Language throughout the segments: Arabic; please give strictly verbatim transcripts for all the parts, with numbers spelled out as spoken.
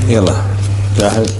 يلا جاهز.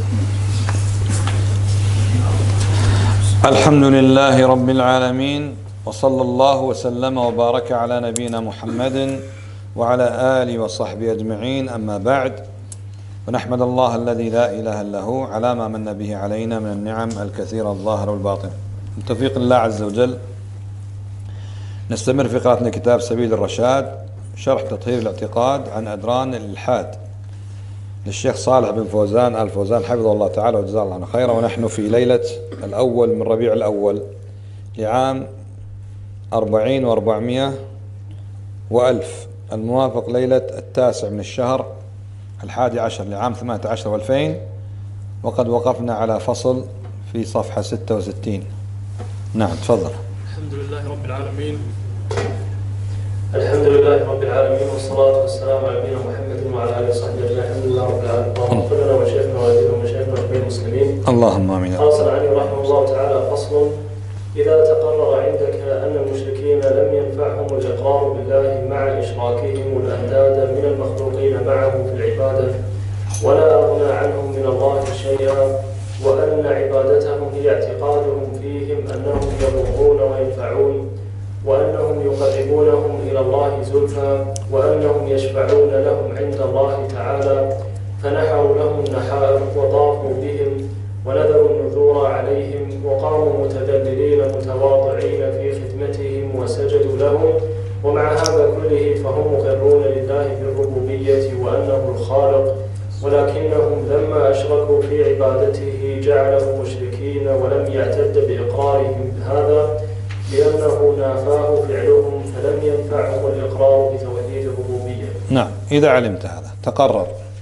الحمد لله رب العالمين، وصلى الله وسلم وبارك على نبينا محمد وعلى آله وصحبه أجمعين، أما بعد، ونحمد الله الذي لا إله إلا هو على ما من به علينا من النعم الكثيرة الظاهرة والباطنة. بتوفيق الله عز وجل نستمر في قراءتنا كتاب سبيل الرشاد، شرح تطهير الاعتقاد عن أدران الإلحاد للشيخ صالح بن فوزان آل فوزان حفظه الله تعالى وجزاه الله عنه خيرا. ونحن في ليلة الأول من ربيع الأول لعام أربعين وأربعمائة وألف، الموافق ليلة التاسع من الشهر الحادي عشر لعام ثمانية عشر وألفين، وقد وقفنا على فصل في صفحة ستة وستين. نعم تفضل. الحمد لله رب العالمين الحمد لله رب العالمين والصلاة والسلام على نبينا محمد وعلى آله وصحبه أجمعين. الحمد لله رب العالمين. اللهم اغفر لنا وشيخنا ووالدينا ومشايخنا وجميع المسلمين. اللهم آمين. قال صنعاني رحمه الله تعالى: فصل: إذا تقرر عندك أن المشركين لم ينفعهم الإقرار بالله مع إشراكهم الأنداد من المخلوقين معه في العبادة، ولا أغنى عنهم من الله شيئا، وأن عبادتهم هي اعتقادهم فيهم أنهم يضرون وينفعون، وأنهم يقربونهم إلى الله زلفى، وأنهم يشفعون لهم عند الله تعالى، فنحروا لهم النحائر وطافوا بهم ونذروا النذور عليهم، وقاموا متذللين متواضعين في خدمتهم وسجدوا لهم، ومع هذا كله فهم مقرون لله بالربوبية وأنه الخالق، ولكنهم لما أشركوا في عبادته جعلهم مشركين ولم يعتد بإقرارهم بهذا، لأنه نافاه فعلهم، فلم ينفعهم الإقرار بتوحيد الربوبية. نعم، إذا علمت هذا تقرر.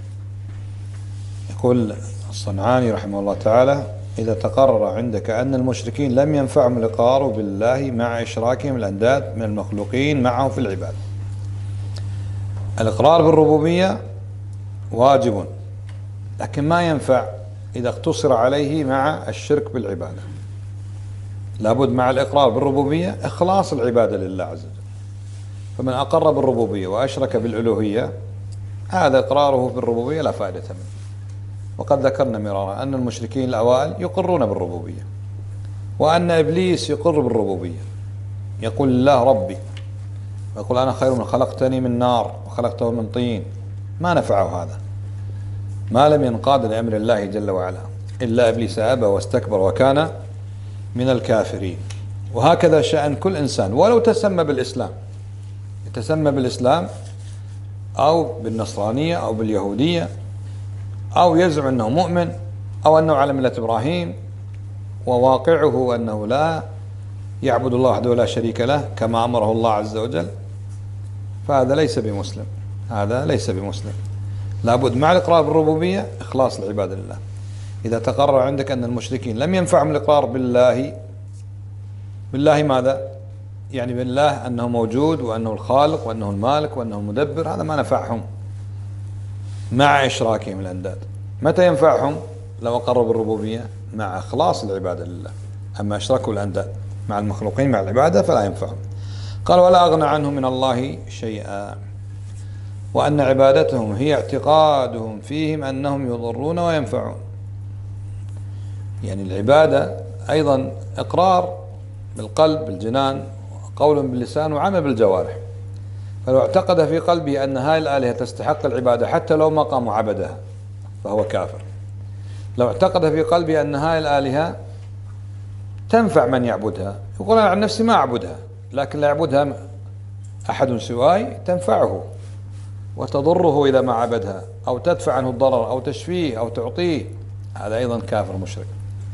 يقول الصنعاني رحمه الله تعالى: إذا تقرر عندك أن المشركين لم ينفعهم الإقرار بالله مع إشراكهم الأنداد من المخلوقين معه في العبادة. الإقرار بالربوبية واجب، لكن ما ينفع إذا اقتصر عليه مع الشرك بالعبادة. لابد مع الإقرار بالربوبية إخلاص العبادة لله عز وجل. فمن أقر بالربوبية وأشرك بالألوهية هذا إقراره بالربوبية لا فائدة منه. وقد ذكرنا مرارا أن المشركين الأوائل يقرون بالربوبية، وأن إبليس يقر بالربوبية، يقول الله ربي، ويقول أنا خير من خلقتني من نار وخلقته من طين. ما نفعه هذا ما لم ينقاد لأمر الله جل وعلا، إلا إبليس أبى واستكبر وكان من الكافرين. وهكذا شأن كل إنسان ولو تسمى بالإسلام، يتسمى بالإسلام أو بالنصرانية أو باليهودية، أو يزعم أنه مؤمن أو أنه على ملة إبراهيم، وواقعه أنه لا يعبد الله وحده لا شريك له كما أمره الله عز وجل، فهذا ليس بمسلم. هذا ليس بمسلم. لابد مع الإقرار بالربوبية إخلاص العبادة لله. إذا تقرر عندك أن المشركين لم ينفعهم الإقرار بالله، بالله ماذا؟ يعني بالله أنه موجود وأنه الخالق وأنه المالك وأنه المدبر، هذا ما نفعهم مع إشراكهم الأنداد. متى ينفعهم؟ لو أقروا بالربوبية مع إخلاص العبادة لله. أما أشركوا الأنداد مع المخلوقين مع العبادة فلا ينفعهم. قال: ولا أغنى عنهم من الله شيئا، وأن عبادتهم هي اعتقادهم فيهم أنهم يضرون وينفعون. يعني العبادة أيضا إقرار بالقلب بالجنان، وقول باللسان، وعمل بالجوارح. فلو اعتقد في قلبه أن هذه الآلهة تستحق العبادة حتى لو ما قام عبدها فهو كافر. لو اعتقد في قلبه أن هذه الآلهة تنفع من يعبدها، يقول أنا عن نفسي ما أعبدها، لكن لا يعبدها أحد سواي تنفعه وتضره إذا ما عبدها، أو تدفع عنه الضرر أو تشفيه أو تعطيه، هذا أيضا كافر مشرك.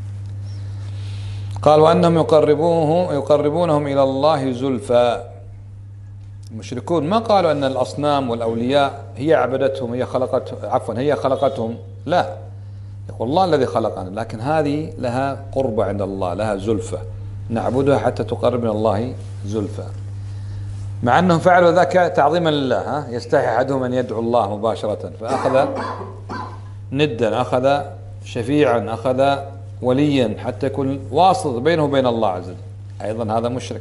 قال: وأنهم يقربوه يقربونهم إلى الله زلفى. المشركون ما قالوا أن الأصنام والأولياء هي عبدتهم، هي خلقت عفوا هي خلقتهم، لا، يقول الله الذي خلقنا، لكن هذه لها قربة عند الله، لها زلفى، نعبدها حتى تقرب من الله زلفى. مع أنهم فعلوا ذاك تعظيما لله. ها يستحي أحدهم أن يدعو الله مباشرة، فأخذ ندا، أخذ شفيعا، أخذ وليا حتى يكون واسط بينه وبين الله عز وجل، أيضا هذا مشرك.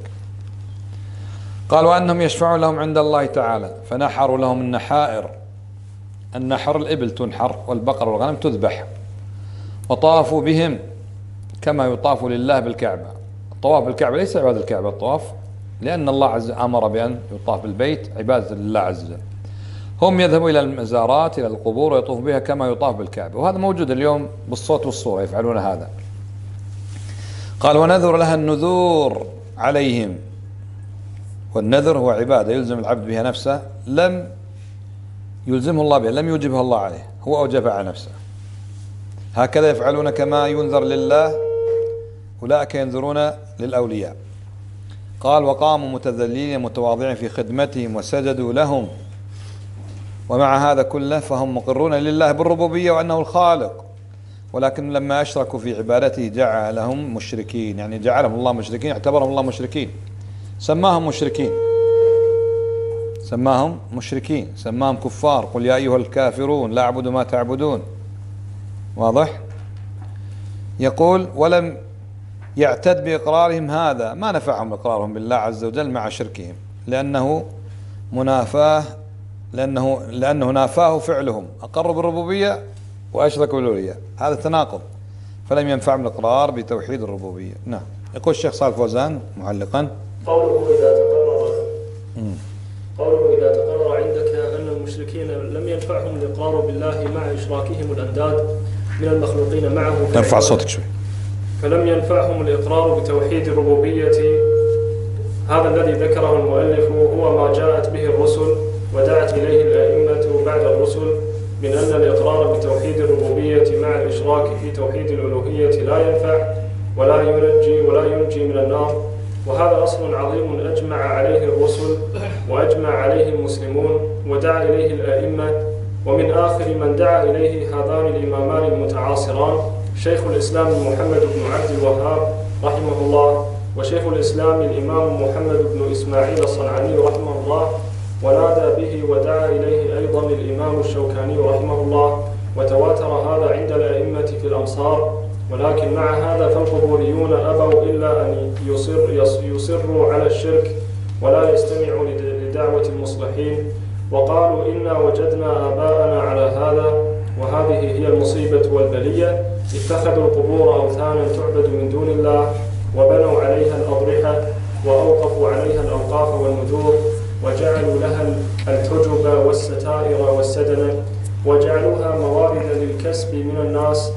قال: وأنهم يشفعون لهم عند الله تعالى، فنحروا لهم النحائر النحر، الإبل تنحر والبقر والغنم تذبح، وطافوا بهم كما يطاف لله بالكعبة. الطواف بالكعبة ليس عبادة الكعبة، الطواف لأن الله عز وجل أمر بأن يطاف بالبيت عبادة لله عز وجل. هم يذهبوا إلى المزارات إلى القبور ويطوف بها كما يطاف بالكعبة، وهذا موجود اليوم بالصوت والصورة يفعلون هذا. قال ونذر لها النذور عليهم، والنذر هو عبادة يلزم العبد بها نفسه، لم يلزمه الله بها، لم يوجبها الله عليه، هو أوجبها على نفسه. هكذا يفعلون كما ينذر لله، أولئك ينذرون للأولياء. قال وقاموا متذللين متواضعين في خدمتهم وسجدوا لهم، ومع هذا كله فهم مقرون لله بالربوبية وأنه الخالق، ولكن لما أشركوا في عبادته جعلهم مشركين، يعني جعلهم الله مشركين، اعتبرهم الله مشركين، سماهم مشركين سماهم مشركين سماهم كفار. قل يا أيها الكافرون لا أعبد ما تعبدون. واضح؟ يقول ولم يعتد بإقرارهم هذا، ما نفعهم إقرارهم بالله عز وجل مع شركهم، لأنه منافاه لأنه لأنه نافاه فعلهم، أقروا بالربوبية وأشركوا بالألوهية، هذا تناقض، فلم ينفعهم الإقرار بتوحيد الربوبية. نعم. يقول الشيخ صالح فوزان معلقا قوله إذا تقرر قوله إذا تقرر عندك أن المشركين لم ينفعهم الإقرار بالله مع إشراكهم الأنداد من المخلوقين معه، ارفع صوتك شوي، فلم ينفعهم الإقرار بتوحيد الربوبية. هذا الذي ذكره المؤلف هو ما جاءت به الرسل ودعت إليه الأئمة بعد الرسل من أن الإقرار بتوحيد الربوبية مع الإشراك في توحيد الألوهية لا ينفع ولا ينجي ولا ينجي من النار، وهذا أصل عظيم أجمع عليه الرسل وأجمع عليه المسلمون ودعا إليه الأئمة. ومن آخر من دعا إليه هذان الإمامان المتعاصران شيخ الإسلام محمد بن عبد الوهاب رحمه الله، وشيخ الإسلام الإمام محمد بن إسماعيل الصنعاني رحمه الله، ونادى به ودعا إليه أيضا الإمام الشوكاني رحمه الله، وتواتر هذا عند الأئمة في الأمصار. ولكن مع هذا فالقبوريون أبوا إلا أن يصر يصروا على الشرك ولا يستمعوا لدعوة المصلحين، وقالوا إنا وجدنا آباءنا على هذا، وهذه هي المصيبة والبلية. اتخذوا القبور أوثانا تعبد من دون الله، وبنوا عليها الأضرحة، وأوقفوا عليها الأوقاف والنذور، وجعلوا لها الحجب والستائر والسدنة، وجعلوها موارد للكسب من الناس،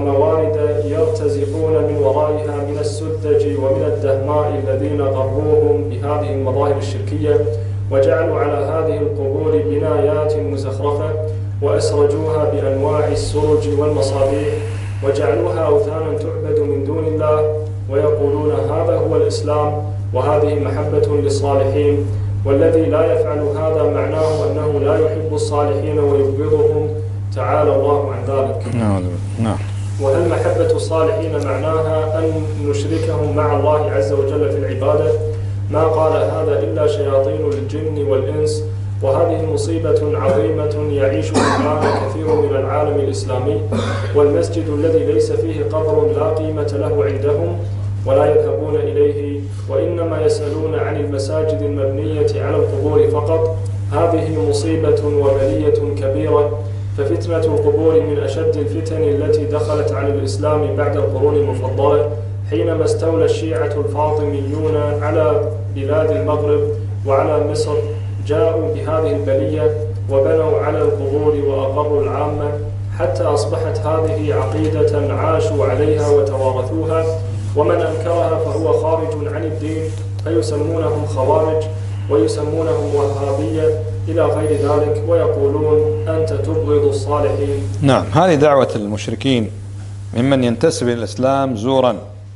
وموارد يرتزقون من ورائها من السذج ومن الدهماء الذين غروهم بهذه المظاهر الشركية، وجعلوا على هذه القبور بنايات مزخرفة، وأسرجوها بأنواع السرج والمصابيح، وجعلوها أوثانا تعبد من دون الله، ويقولون هذا هو الإسلام وهذه محبة للصالحين، والذي لا يفعل هذا معناه أنه لا يحب الصالحين ويبغضهم، تعالى الله عن ذلك. نعم نعم. وهل محبة الصالحين معناها أن نشركهم مع الله عز وجل في العبادة؟ ما قال هذا إلا شياطين الجن والإنس، وهذه مصيبة عظيمة يعيش الآن كثير من العالم الإسلامي، والمسجد الذي ليس فيه قبر لا قيمة له عندهم ولا يذهبون إليه، وإنما يسألون عن المساجد المبنية على القبور فقط. هذه مصيبة وبلية كبيرة، ففتنة القبور من أشد الفتن التي دخلت على الإسلام بعد القرون المفضلة، حينما استولى الشيعة الفاطميون على بلاد المغرب وعلى مصر، جاءوا بهذه البلية وبنوا على القبور وأقروا العامة، حتى أصبحت هذه عقيدة عاشوا عليها وتوارثوها، ومن أنكرها فهو خارج عن الدين، فيسمونهم خوارج ويسمونهم وهابية إلى غير ذلك، ويقولون أنت تبغض الصالحين. نعم، هذه دعوة المشركين ممن ينتسب إلى الإسلام زورا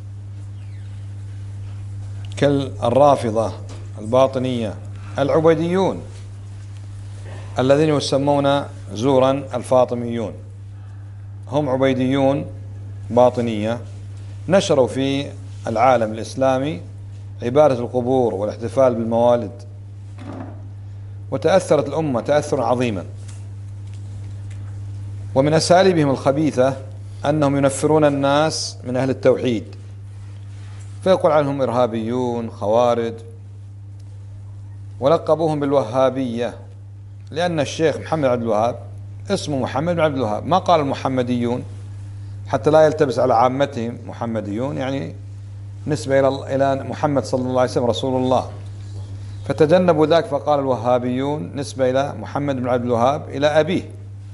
كالرافضة الباطنية العبيديون الذين يسمون زورا الفاطميون، هم عبيديون باطنية نشروا في العالم الإسلامي عبادة القبور والاحتفال بالموالد، وتأثرت الأمة تأثرا عظيما. ومن أساليبهم الخبيثة أنهم ينفرون الناس من أهل التوحيد، فيقول عنهم إرهابيون خوارج، ولقبوهم بالوهابية، لأن الشيخ محمد عبد الوهاب اسمه محمد بن عبد الوهاب، ما قال المحمديون حتى لا يلتبس على عامتهم محمديون يعني نسبة إلى إلى محمد صلى الله عليه وسلم رسول الله، فتجنبوا ذاك فقال الوهابيون نسبة إلى محمد بن عبد الوهاب إلى أبيه.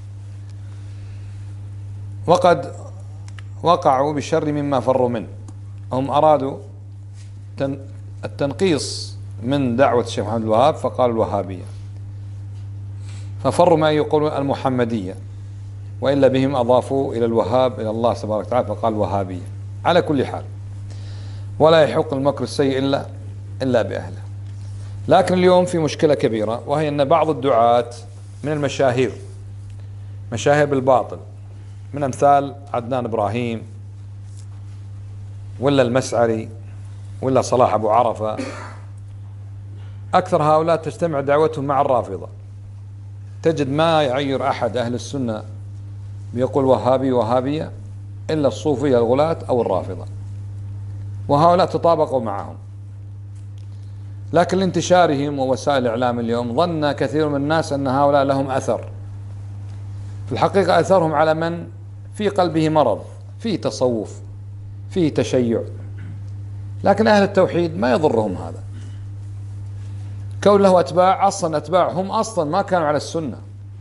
وقد وقعوا بشر مما فروا منه، هم أرادوا التنقيص من دعوة الشيخ محمد الوهاب فقالوا الوهابية، ففروا ما يقولون المحمدية، وإلا بهم أضافوا إلى الوهاب إلى الله تبارك وتعالى فقال الوهابية. على كل حال ولا يحق المكر السيء إلا إلا بأهله. لكن اليوم في مشكلة كبيرة، وهي أن بعض الدعاة من المشاهير، مشاهير بالباطل، من أمثال عدنان إبراهيم ولا المسعري ولا صلاح أبو عرفة، أكثر هؤلاء تجتمع دعوتهم مع الرافضة. تجد ما يعير أحد أهل السنة بيقول وهابي وهابية إلا الصوفية الغلاة أو الرافضة، وهؤلاء تطابقوا معهم. لكن لانتشارهم ووسائل الإعلام اليوم ظن كثير من الناس أن هؤلاء لهم أثر. في الحقيقة أثرهم على من في قلبه مرض، فيه تصوف، فيه تشيع. لكن أهل التوحيد ما يضرهم هذا، كون له أتباع، أصلا أتباع هم أصلا ما كانوا على السنة،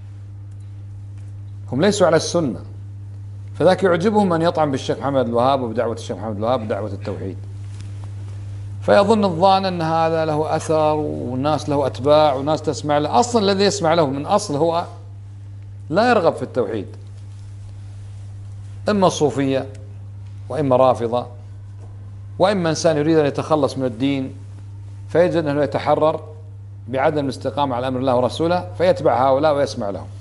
هم ليسوا على السنة، فذاك يعجبهم أن يطعن بالشيخ محمد الوهاب وبدعوة الشيخ محمد الوهاب بدعوة التوحيد، فيظن الظان أن هذا له أثر والناس له أتباع وناس تسمع له. أصلا الذي يسمع له من أصل هو لا يرغب في التوحيد، إما صوفية وإما رافضة، وإما إنسان يريد أن يتخلص من الدين فيجد أنه يتحرر بعدم الاستقامة على أمر الله ورسوله فيتبع هؤلاء ويسمع لهم.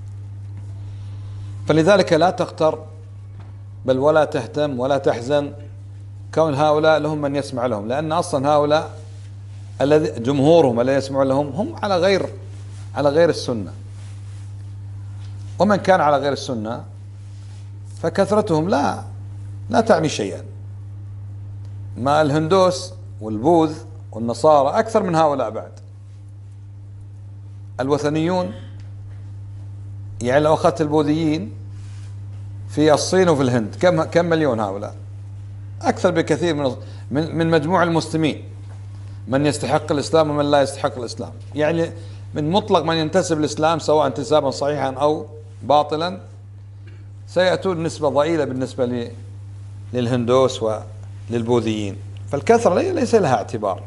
فلذلك لا تغتر بل ولا تهتم ولا تحزن كون هؤلاء لهم من يسمع لهم، لأن أصلا هؤلاء الذي جمهورهم الذي يسمع لهم هم على غير على غير السنة، ومن كان على غير السنة فكثرتهم لا لا تعني شيئا. ما الهندوس والبوذ والنصارى أكثر من هؤلاء بعد. الوثنيون يعني لو أخذت البوذيين في الصين وفي الهند كم كم مليون هؤلاء؟ أكثر بكثير من من مجموع المسلمين، من يستحق الإسلام ومن لا يستحق الإسلام. يعني من مطلق من ينتسب الإسلام سواء انتسابا صحيحا أو باطلا سيأتون نسبة ضئيلة بالنسبة للهندوس وللبوذيين، فالكثرة ليس لها اعتبار.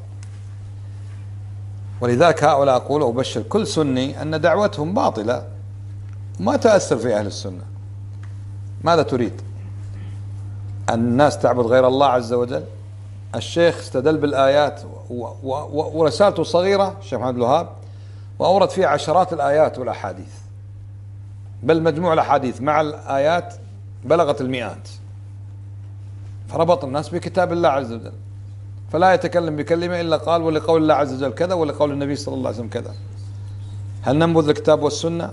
ولذلك هؤلاء أقول وأبشر كل سني أن دعوتهم باطلة وما تأثر في أهل السنة. ماذا تريد؟ أن الناس تعبد غير الله عز وجل؟ الشيخ استدل بالآيات ورسالته صغيرة الشيخ محمد الوهاب وأورد فيها عشرات الآيات والأحاديث، بل مجموع الأحاديث مع الآيات بلغت المئات، فربط الناس بكتاب الله عز وجل، فلا يتكلم بكلمة إلا قال ولقول الله عز وجل كذا ولقول النبي صلى الله عليه وسلم كذا. هل ننبذ الكتاب والسنة؟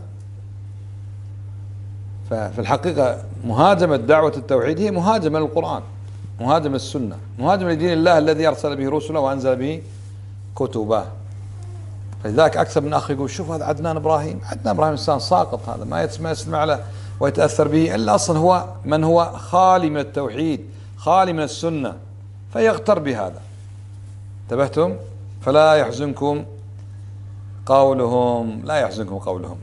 ففي الحقيقة مهاجمة دعوة التوحيد هي مهاجمة للقرآن، مهاجمة للسنة، مهاجمة لدين الله الذي أرسل به رسله وأنزل به كتبه. فلذلك أكثر من أخ يقول شوف هذا عدنان إبراهيم، عدنان إبراهيم إنسان ساقط، هذا ما يسمع يسمع له ويتأثر به إلا أصلا هو من هو خالي من التوحيد خالي من السنة فيغتر بهذا. انتبهتم؟ فلا يحزنكم قولهم، لا يحزنكم قولهم.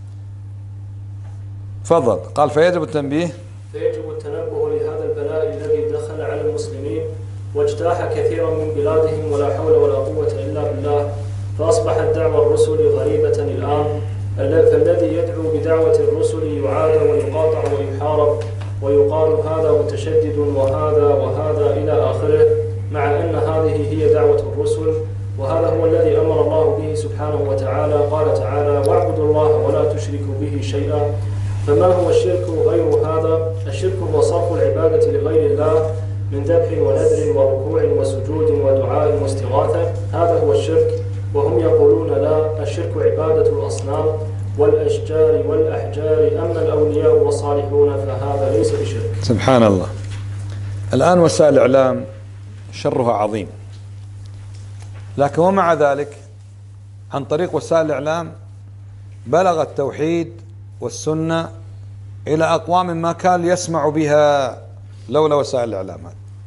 تفضل. قال فيجب التنبيه فيجب التنبه لهذا البلاء الذي دخل على المسلمين واجتاح كثيرا من بلادهم ولا حول ولا قوة إلا بالله، فأصبحت دعوى الرسل غريبة الآن، فالذي يدعو بدعوة الرسل يعاد ويقاطع ويحارب ويقال هذا متشدد وهذا وهذا إلى آخره، مع أن هذه هي دعوة الرسل، وهذا هو الذي أمر الله به سبحانه وتعالى. قال تعالى واعبدوا الله ولا تشركوا به شيئا. فما هو الشرك غير هذا؟ الشرك هو صرف العبادة لغير الله من ذبح ونذر وركوع وسجود ودعاء واستغاثة، هذا هو الشرك. وهم يقولون لا، الشرك عبادة الأصنام والأشجار والأحجار، أما الأولياء والصالحون فهذا ليس بشرك. سبحان الله. الآن وسائل الإعلام شرها عظيم، لكن ومع ذلك عن طريق وسائل الإعلام بلغ التوحيد والسنة إلى أقوام ما كان يسمع بها لولا وسائل الإعلام.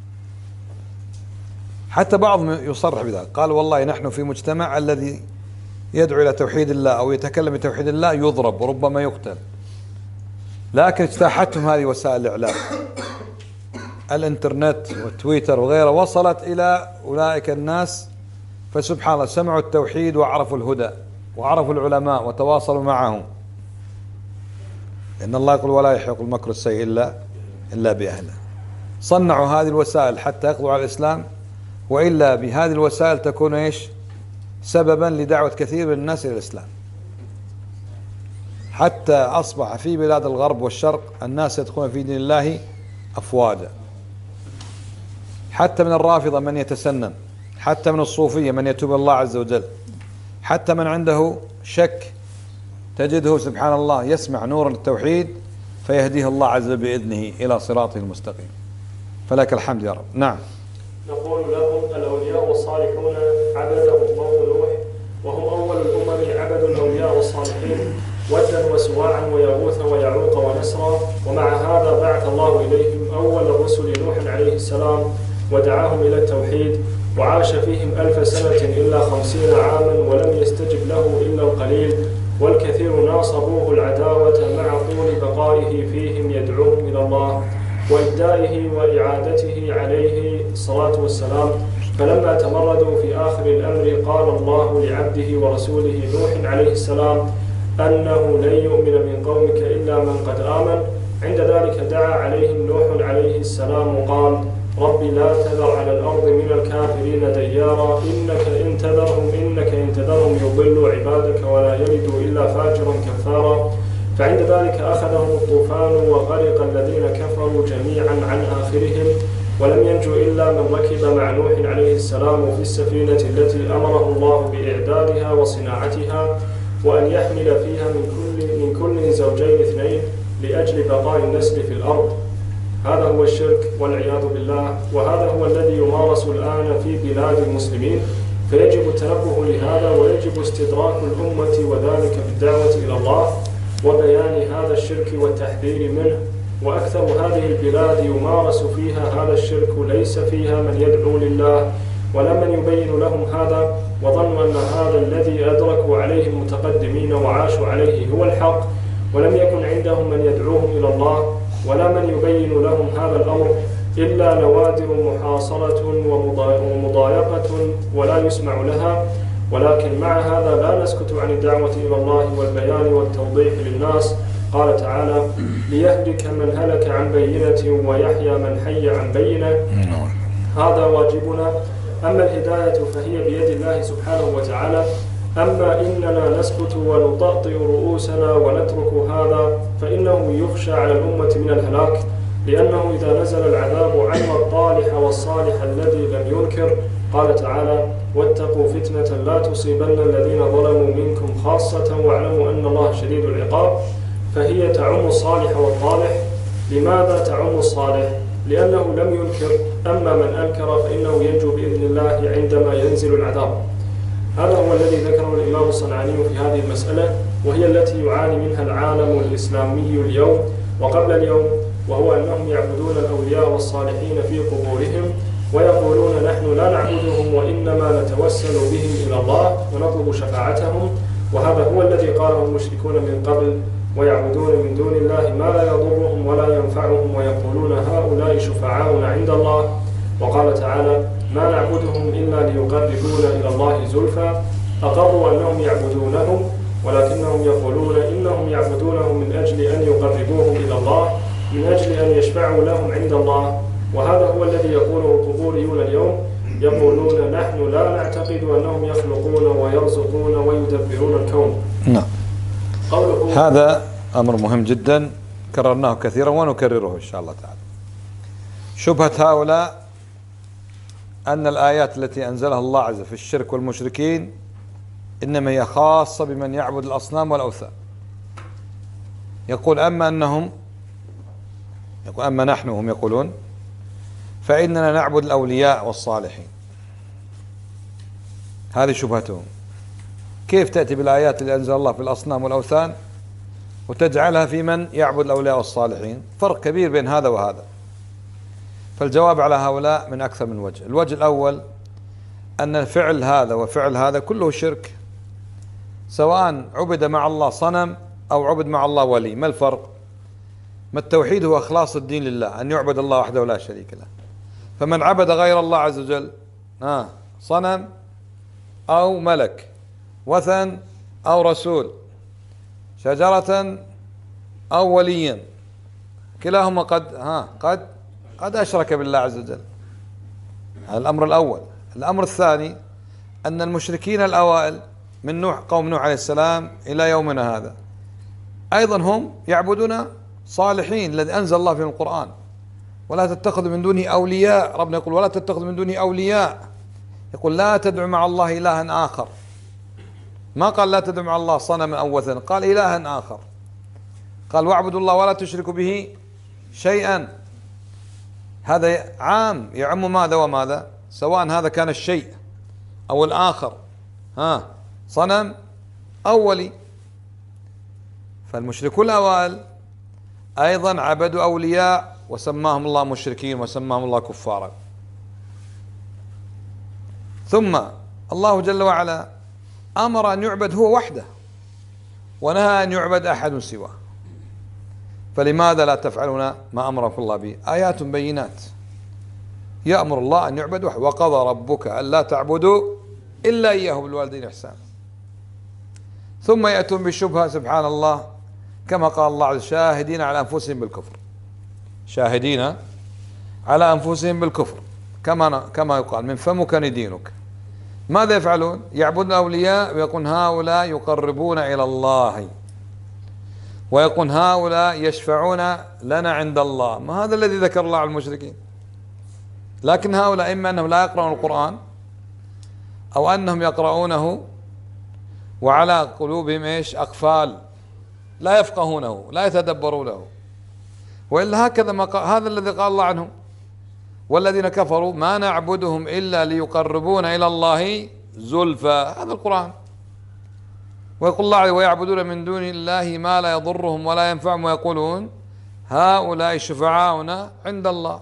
حتى بعضهم يصرح بذلك، قال والله نحن في مجتمع الذي يدعو إلى توحيد الله أو يتكلم بتوحيد الله يضرب وربما يقتل، لكن اجتاحتهم هذه وسائل الإعلام، الانترنت والتويتر وغيره، وصلت إلى أولئك الناس فسبحان الله سمعوا التوحيد وعرفوا الهدى وعرفوا العلماء وتواصلوا معهم. لأن الله يقول ولا يحيق المكر السيء إلا إلا بأهله. صنعوا هذه الوسائل حتى يقضوا على الإسلام، وإلا بهذه الوسائل تكون إيش؟ سببا لدعوة كثير من الناس إلى الإسلام، حتى أصبح في بلاد الغرب والشرق الناس يدخلون في دين الله أفواجا، حتى من الرافضة من يتسنن، حتى من الصوفية من يتوب الله عز وجل، حتى من عنده شك تجده سبحان الله يسمع نور التوحيد فيهديه الله عز وجل بإذنه إلى صراطه المستقيم. فلك الحمد يا رب. نعم. نقول لهم الأولياء والصالحون عبدهم قوم نوح، وهم أول الأمم عبدوا الأولياء والصالحين ودا وسواعا ويغوث ويعوق ونسرا، ومع هذا بعث الله إليهم أول الرسل نوح عليه السلام ودعاهم إلى التوحيد، وعاش فيهم ألف سنة إلا خمسين عاما ولم يستجب له إلا القليل، والكثير ناصبوه العداوة مع طول بقائه فيهم يدعوهم إلى الله وإبدائه وإعادته عليه الصلاة والسلام. فلما تمردوا في آخر الأمر قال الله لعبده ورسوله نوح عليه السلام أنه لن يؤمن من قومك إلا من قد آمن. عند ذلك دعا عليهم نوح عليه السلام وقال رب لا تذر على الأرض من الكافرين ديارا إنك إن تذرهم إنك إن تذرهم يضلوا عبادك ولا يلدوا إلا فاجرا كفارا. فعند ذلك أخذهم الطوفان وغرق الذين كفروا جميعا عن آخرهم، ولم ينجو إلا من ركب مع نوح عليه السلام في السفينة التي أمره الله بإعدادها وصناعتها وأن يحمل فيها من كل من كل زوجين اثنين لأجل بقاء النسل في الأرض. هذا هو الشرك والعياذ بالله، وهذا هو الذي يمارس الآن في بلاد المسلمين، فيجب التنبه لهذا ويجب استدراك الأمة وذلك بالدعوة إلى الله وبيان هذا الشرك والتحذير منه. وأكثر هذه البلاد يمارس فيها هذا الشرك، ليس فيها من يدعو لله ولا من يبين لهم هذا، وظنوا أن هذا الذي أدركوا عليه المتقدمين وعاشوا عليه هو الحق، ولم يكن عندهم من يدعوهم إلى الله ولا من يبين لهم هذا الأمر إلا نوادر محاصرة ومضايقة ولا يسمع لها. ولكن مع هذا لا نسكت عن الدعوة إلى الله والبيان والتوضيح للناس. قال تعالى ليهلك من هلك عن بينة ويحيى من حي عن بينة، هذا واجبنا. أما الهداية فهي بيد الله سبحانه وتعالى، أما إننا نسكت ونطأطئ رؤوسنا ونترك هذا فإنه يخشى على الأمة من الهلاك، لأنه إذا نزل العذاب عم الطالح والصالح الذي لم ينكر. قال تعالى واتقوا فتنة لا تصيبن الذين ظلموا منكم خاصة واعلموا أن الله شديد العقاب. فهي تعم الصالح والطالح. لماذا تعم الصالح؟ لأنه لم ينكر، أما من أنكر فإنه ينجو بإذن الله عندما ينزل العذاب. هذا هو الذي ذكره الإمام الصنعاني في هذه المسألة، وهي التي يعاني منها العالم الإسلامي اليوم وقبل اليوم، وهو أنهم يعبدون الأولياء والصالحين في قبورهم ويقولون نحن لا نعبدهم وإنما نتوسل بهم إلى الله ونطلب شفاعتهم. وهذا هو الذي قاله المشركون من قبل، ويعبدون من دون الله ما لا يضرهم ولا ينفعهم ويقولون هؤلاء شفعاؤنا عند الله. وقال تعالى ما نعبدهم إلا ليقربونا إلى الله زلفى. أقروا أنهم يعبدونهم، ولكنهم يقولون إنهم يعبدونهم من أجل أن يقربوهم إلى الله، من أجل أن يشفعوا لهم عند الله. وهذا هو الذي يقوله القبوريون اليوم، يقولون نحن لا نعتقد أنهم يخلقون ويرزقون ويدبرون الكون. نعم. هذا أمر مهم جدا كررناه كثيرا ونكرره إن شاء الله تعالى. شبهة هؤلاء أن الآيات التي أنزلها الله عز وجل في الشرك والمشركين إنما هي خاصة بمن يعبد الأصنام والأوثان. يقول أما أنهم يقول أما نحن هم يقولون فإننا نعبد الأولياء والصالحين. هذه شبهتهم. كيف تأتي بالآيات اللي أنزل الله في الأصنام والأوثان وتجعلها في من يعبد الأولياء والصالحين. فرق كبير بين هذا وهذا. فالجواب على هؤلاء من أكثر من وجه. الوجه الأول أن فعل هذا وفعل هذا كله شرك، سواء عبد مع الله صنم أو عبد مع الله ولي. ما الفرق؟ ما التوحيد هو إخلاص الدين لله، أن يعبد الله وحده لا شريك له. فمن عبد غير الله عز وجل آه صنم أو ملك، وثن أو رسول، شجرة أو وليا، كلاهما قد ها قد قد أشرك بالله عز وجل. هذا الأمر الأول. الأمر الثاني أن المشركين الأوائل من نوح، قوم نوح عليه السلام إلى يومنا هذا، أيضا هم يعبدون صالحين الذي أنزل الله في القرآن. ولا تتخذوا من دونه أولياء، ربنا يقول ولا تتخذوا من دونه أولياء، يقول لا تدعوا مع الله إلها آخر. ما قال لا تدعوا مع الله صنما أو وثنا، قال إلها آخر. قال واعبدوا الله ولا تشركوا به شيئا. هذا عام يعم ماذا وماذا، سواء هذا كان الشيء أو الآخر، ها صنم أو ولي. فالمشركون الأوائل أيضا عبدوا أولياء وسماهم الله مشركين وسماهم الله كفارا. ثم الله جل وعلا أمر أن يعبد هو وحده، ونهى أن يعبد أحد سواه. فلماذا لا تفعلون ما أمركم الله به؟ آيات بينات. يأمر الله أن يعبد وحده، وقضى ربك ألا تعبدوا إلا إياه بالوالدين إحسانا. ثم يأتون بالشبهة سبحان الله، كما قال الله عز شاهدين على أنفسهم بالكفر، شاهدين على أنفسهم بالكفر، كما كما يقال من فمك ندينك. ماذا يفعلون؟ يعبدون أولياء ويقول هؤلاء يقربون إلى الله، ويقول هؤلاء يشفعون لنا عند الله. ما هذا الذي ذكر الله على المشركين. لكن هؤلاء إما أنهم لا يقرؤون القرآن، أو أنهم يقرؤونه وعلى قلوبهم إيش أقفال، لا يفقهونه لا يتدبرونه. وإلا هكذا ما قال، هذا الذي قال الله عنهم والذين كفروا ما نعبدهم إلا ليقربون إلى الله زلفى. هذا القرآن. ويقول الله ويعبدون من دون الله ما لا يضرهم ولا ينفعهم ويقولون هؤلاء شفعاؤنا عند الله.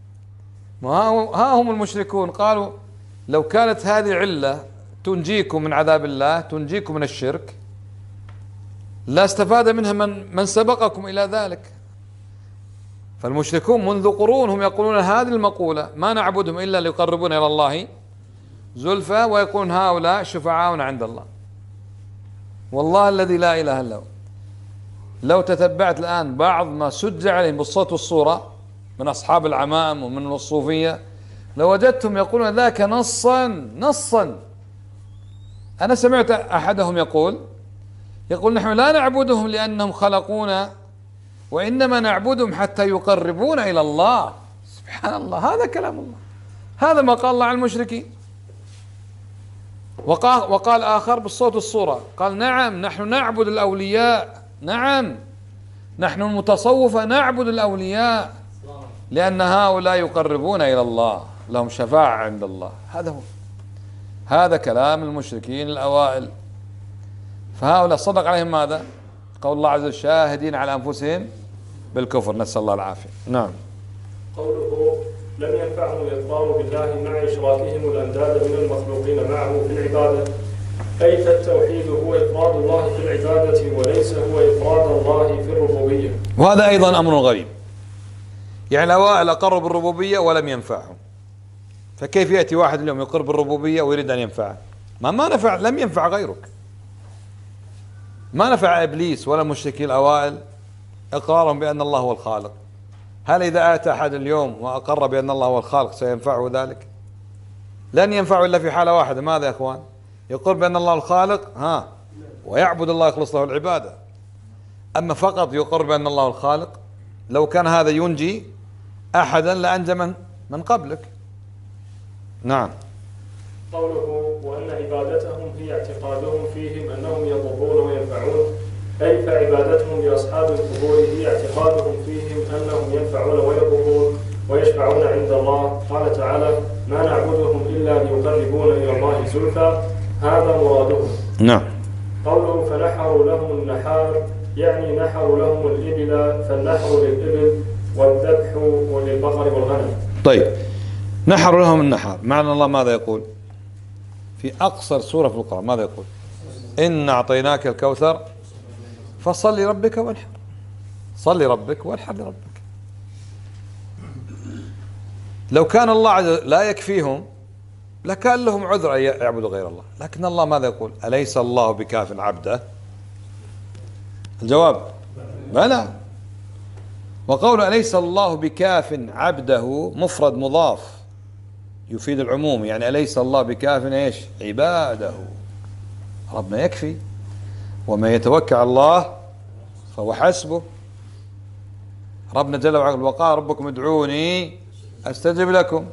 ها هم المشركون قالوا لو كانت هذه علة تنجيكم من عذاب الله، تنجيكم من الشرك، لا استفاد منها من من سبقكم إلى ذلك. فالمشركون منذ قرون هم يقولون هذه المقولة ما نعبدهم إلا ليقربون إلى الله زلفى، ويقولون هؤلاء شفعاؤنا عند الله. والله الذي لا إله إلا هو، لو تتبعت الآن بعض ما سج عليهم بالصوت والصورة من أصحاب العمائم ومن الصوفية، لوجدتهم يقولون ذاك نصا نصا. أنا سمعت أحدهم يقول يقول نحن لا نعبدهم لأنهم خلقونا، وإنما نعبدهم حتى يقربونا إلى الله. سبحان الله، هذا كلام الله، هذا ما قال الله عن المشركين. وقال, وقال آخر بالصوت والصورة قال نعم نحن نعبد الأولياء، نعم نحن المتصوفة نعبد الأولياء لأن هؤلاء يقربون إلى الله، لهم شفاعة عند الله. هذا هو، هذا كلام المشركين الأوائل. فهؤلاء صدق عليهم ماذا؟ قول الله عز وجل شاهدين على أنفسهم بالكفر، نسأل الله العافية. نعم. قوله لم ينفعهم الإقرار بالله مع إشراكهم الأنداد من المخلوقين معه في العبادة، أي فالتوحيد هو إفراد الله في العبادة وليس هو إفراد الله في الربوبية. وهذا أيضا أمر غريب. يعني الأوائل أقروا بالربوبية ولم ينفعهم، فكيف يأتي واحد اليوم يقر بالربوبية ويريد أن ينفعه؟ ما ما نفع، لم ينفع غيرك، ما نفع إبليس ولا المشركين الأوائل إقرارهم بأن الله هو الخالق. هل إذا أتى أحد اليوم وأقر بأن الله هو الخالق سينفعه ذلك؟ لن ينفعه إلا في حالة واحدة، ماذا يا إخوان؟ يقر بأن الله الخالق ها ويعبد الله يخلص له العبادة. أما فقط يقر بأن الله الخالق، لو كان هذا ينجي أحدا لأنجى من من قبلك. نعم. قوله وأن عبادتهم هي اعتقادهم فيهم أنهم يضرون وينفعون، أي فعبادتهم لأصحاب القبور هي اعتقادهم فيهم أنهم ينفعون ويضرون ويشفعون عند الله. قال تعالى ما نعبدهم إلا ليقربونا إلى الله زلفى، هذا مرادهم. نعم. قوله فنحروا لهم النحار، يعني نحروا لهم الإبل، فالنحر للإبل والذبح للبقر والغنم. طيب، نحر لهم النحر، معنى الله ماذا يقول في أقصر سورة في القرآن؟ ماذا يقول؟ إن أعطيناك الكوثر فصل لربك وانحر. صل لربك وانحر لربك. لو كان الله لا يكفيهم لكان لهم عذر أن يعبدوا غير الله، لكن الله ماذا يقول؟ أليس الله بكاف عبده؟ الجواب بلى. وقول أليس الله بكاف عبده مفرد مضاف يفيد العموم، يعني أليس الله بكاف ايش؟ عباده. ربنا يكفي، ومن يتوكل على الله فهو حسبه. ربنا جل وعلا وقال ربكم ادعوني استجب لكم.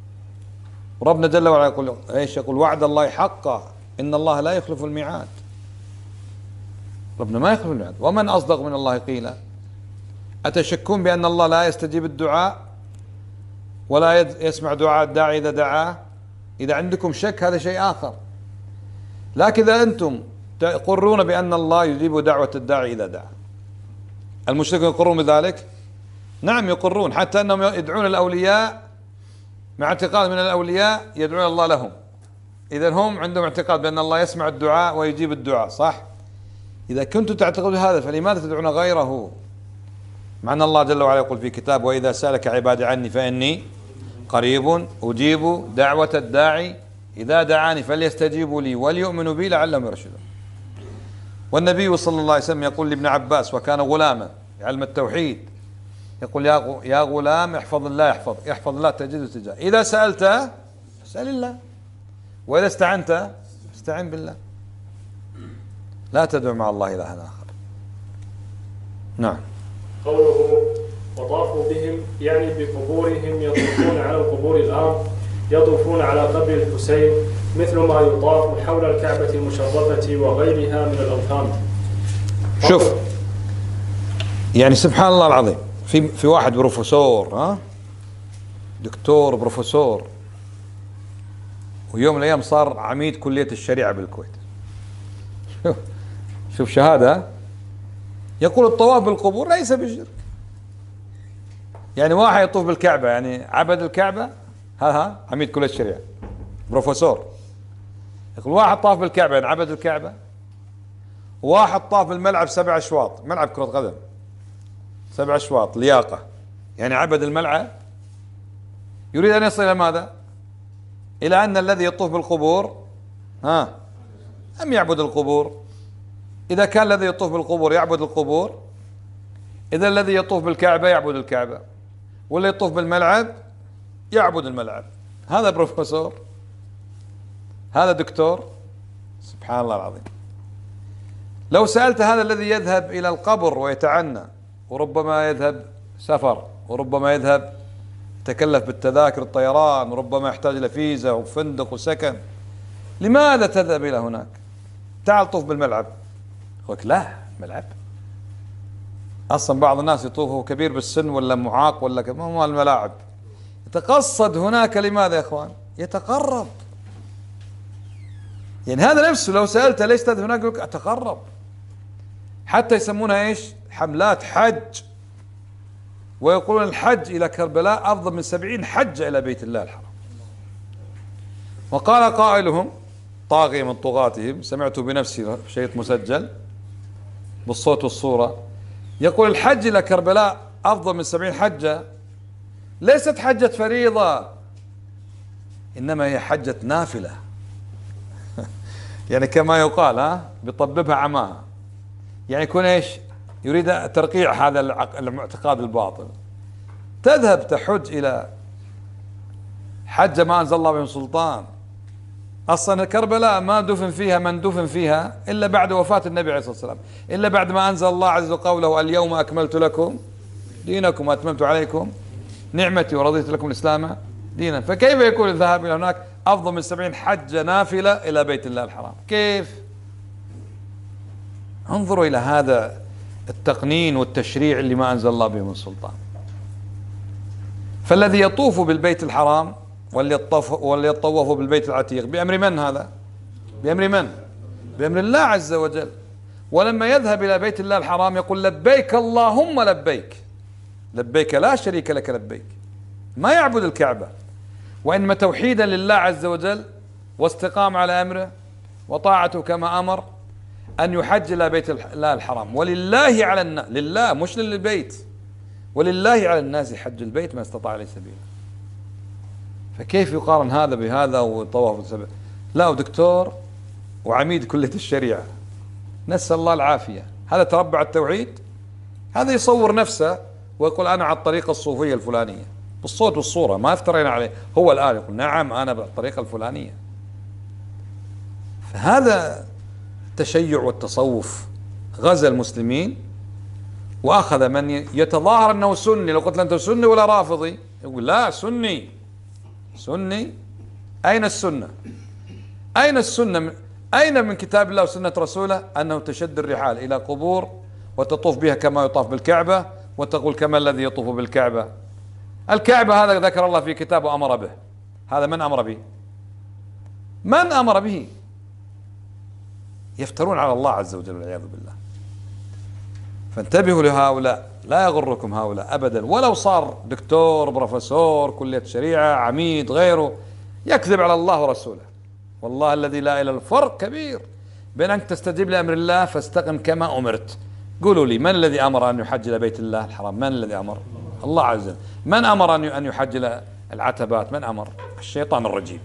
ربنا جل وعلا يقول ايش؟ يقول وعد الله حقا ان الله لا يخلف الميعاد. ربنا ما يخلف الميعاد. ومن اصدق من الله قيلا؟ أتشكون بأن الله لا يستجيب الدعاء ولا يسمع دعاء الداعي إذا دعاه؟ إذا عندكم شك هذا شيء آخر، لكن إذا أنتم تقرون بأن الله يجيب دعوة الداعي إذا دعا. المشركون يقرون بذلك؟ نعم يقرون، حتى أنهم يدعون الأولياء مع اعتقاد من الأولياء يدعون الله لهم. إذا هم عندهم اعتقاد بأن الله يسمع الدعاء ويجيب الدعاء، صح؟ إذا كنتم تعتقدون هذا فلماذا تدعون غيره؟ مع أن الله جل وعلا يقول في كتاب وإذا سألك عبادي عني فإني قريب أجيب دعوة الداعي إذا دعاني فليستجيبوا لي وليؤمنوا بي لعلهم يرشدون. والنبي صلى الله عليه وسلم يقول لابن عباس وكان غلاما علم التوحيد، يقول يا يا غلام احفظ الله يحفظ احفظ الله تجده تجاه، إذا سألت فاسأل الله، وإذا استعنت استعن بالله، لا تدعو مع الله إلها آخر. نعم. قوله وطافوا بهم يعني بقبورهم، يطوفون على القبور الآن، يطوفون على قبر الحسين مثل ما يطاف حول الكعبة المشرفة وغيرها من الأوثان. شوف، يعني سبحان الله العظيم، في في واحد بروفيسور، ها دكتور بروفيسور، ويوم من الأيام صار عميد كلية الشريعة بالكويت. شوف شوف شهادة، يقول الطواف بالقبور ليس بشرك. يعني واحد يطوف بالكعبة يعني عبد الكعبة، ها ها عميد كلية الشريعة بروفيسور، يقول واحد طاف بالكعبة يعني عبد الكعبة، وواحد طاف بالملعب سبع أشواط، ملعب كرة قدم سبع أشواط لياقة يعني عبد الملعب، يريد أن يصل إلى ماذا؟ إلى أن الذي يطوف بالقبور ها لم يعبد القبور. إذا كان الذي يطوف بالقبور يعبد القبور، إذا الذي يطوف بالكعبة يعبد الكعبة، واللي يطوف بالملعب يعبد الملعب. هذا بروفيسور، هذا دكتور، سبحان الله العظيم. لو سألت هذا الذي يذهب إلى القبر ويتعنى، وربما يذهب سفر، وربما يذهب يتكلف بالتذاكر الطيران، وربما يحتاج إلى فيزا وفندق وسكن، لماذا تذهب إلى هناك؟ تعال طوف بالملعب. يقول لك لا، ملعب أصلا بعض الناس يطوفوا كبير بالسن ولا معاق ولا كما هو الملاعب، يتقصد هناك لماذا يا إخوان؟ يتقرب. يعني هذا نفسه لو سألته ليش تذهب هناك يقول لك أتقرب. حتى يسمونها إيش؟ حملات حج، ويقولون الحج إلى كربلاء أفضل من سبعين حجة إلى بيت الله الحرام. وقال قائلهم طاغية من طغاتهم، سمعت بنفسي شيء مسجل بالصوت والصورة، يقول الحج إلى كربلاء أفضل من سبعين حجة، ليست حجة فريضة إنما هي حجة نافلة. يعني كما يقال ها بيطببها عماها، يعني يكون إيش؟ يريد ترقيع هذا الاعتقاد الباطل. تذهب تحج إلى حجة ما أنزل الله بهم سلطان. أصلا كربلاء ما دفن فيها من دفن فيها إلا بعد وفاة النبي عليه الصلاة والسلام، إلا بعد ما أنزل الله عز وجل قوله اليوم أكملت لكم دينكم وأتممت عليكم نعمتي ورضيت لكم الإسلام دينا. فكيف يكون الذهاب إلى هناك أفضل من سبعين حجة نافلة إلى بيت الله الحرام؟ كيف؟ انظروا إلى هذا التقنين والتشريع اللي ما أنزل الله به من سلطان. فالذي يطوف بالبيت الحرام واللي يطوف بالبيت العتيق بأمر من هذا؟ بأمر من؟ بأمر الله عز وجل. ولما يذهب إلى بيت الله الحرام يقول لبيك اللهم لبيك، لبيك لا شريك لك لبيك، ما يعبد الكعبة، وإنما توحيدا لله عز وجل واستقام على أمره وطاعته كما أمر أن يحج إلى بيت الله الحرام. ولله على الناس، لله مش للبيت، ولله على الناس حج البيت ما استطاع إليه سبيلا. فكيف يقارن هذا بهذا وطواف السبع؟ لا، ودكتور وعميد كلية الشريعة، نسأل الله العافية، هذا تربع التوحيد؟ هذا يصور نفسه ويقول أنا على الطريقة الصوفية الفلانية بالصوت والصورة، ما افترينا عليه، هو الآن يقول نعم أنا بالطريقة الفلانية. فهذا التشيع والتصوف غزا المسلمين، وأخذ من يتظاهر أنه سني، لو قلت له أنت سني ولا رافضي يقول لا سني. سني؟ أين السنة؟ أين السنة؟ أين من كتاب الله وسنة رسوله أنه تشد الرحال إلى قبور وتطوف بها كما يطاف بالكعبة وتقول كما الذي يطوف بالكعبة؟ الكعبة هذا ذكر الله في كتابه أمر به، هذا من أمر به؟ من أمر به؟ يفترون على الله عز وجل والعياذ بالله. فانتبهوا لهؤلاء، لا يغركم هؤلاء أبدا، ولو صار دكتور بروفيسور كلية شريعة عميد غيره يكذب على الله ورسوله. والله الذي لا إله إلا الفرق كبير بين أنك تستجيب لأمر الله فاستقم كما أمرت. قولوا لي من الذي أمر أن يحج إلى بيت الله الحرام؟ من الذي أمر؟ الله عز وجل. من أمر أن يحج إلى العتبات؟ من أمر؟ الشيطان الرجيم.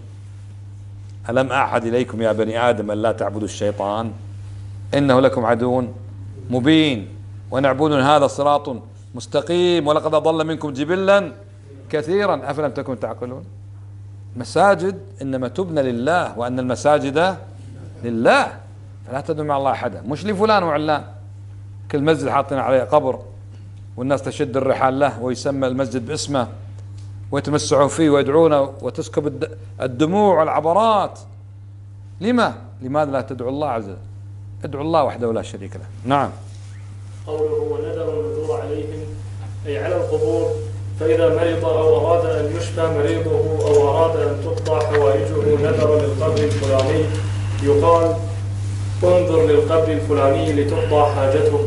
ألم أعهد إليكم يا بني آدم أن لا تعبدوا الشيطان إنه لكم عدو مبين ونعبدون هذا صراط مستقيم ولقد أضل منكم جبلا كثيرا أفلم تكونوا تعقلون. مساجد إنما تبنى لله، وأن المساجد لله فلا تدعوا مع الله أحدا، مش لفلان وعلان. كل مسجد حاطين عليه قبر والناس تشد الرحال له ويسمى المسجد باسمه ويتمسعوا فيه ويدعونه وتسكب الدموع والعبرات. لما؟ لماذا لا تدعو الله عز وجل؟ ادعو الله وحده لا شريك له. نعم. قوله ونذر النذور عليهم أي على القبور، فإذا مرض أو أراد أن يشفى مريضه أو أراد أن تقضى حوائجه نذر للقبر الفلاني، يقال انظر للقبر الفلاني لتقضى حاجتك.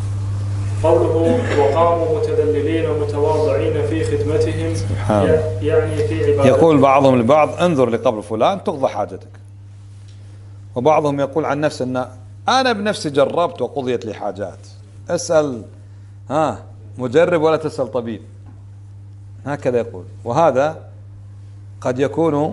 قوله وقاموا متذللين متواضعين في خدمتهم، يعني في عبادتهم. يقول بعضهم لبعض انظر لقبر فلان تقضى حاجتك، وبعضهم يقول عن نفسه أن أنا بنفسي جربت وقضيت لي حاجات. اسأل ها مجرب ولا تسأل طبيب، هكذا يقول. وهذا قد يكون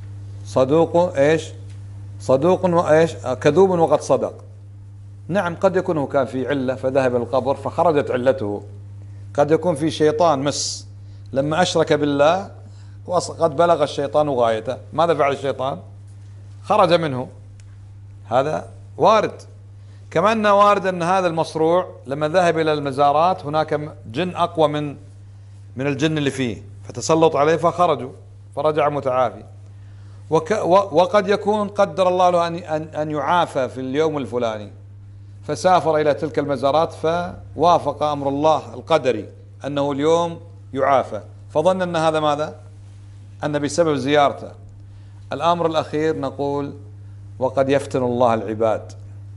صدوق ايش صدوق وايش كذوب وقد صدق. نعم، قد يكون هو كان في علة فذهب القبر فخرجت علته، قد يكون في شيطان مس لما أشرك بالله وقد بلغ الشيطان غايته. ماذا فعل الشيطان؟ خرج منه. هذا وارد. كما أن وارد أن هذا المصروع لما ذهب إلى المزارات هناك جن أقوى من من الجن اللي فيه فتسلط عليه فخرجوا فرجع متعافي. وك وقد يكون قدر الله له أن أن يعافى في اليوم الفلاني فسافر إلى تلك المزارات فوافق أمر الله القدري أنه اليوم يعافى، فظن أن هذا ماذا؟ أن بسبب زيارته. الأمر الأخير نقول وقد يفتن الله العباد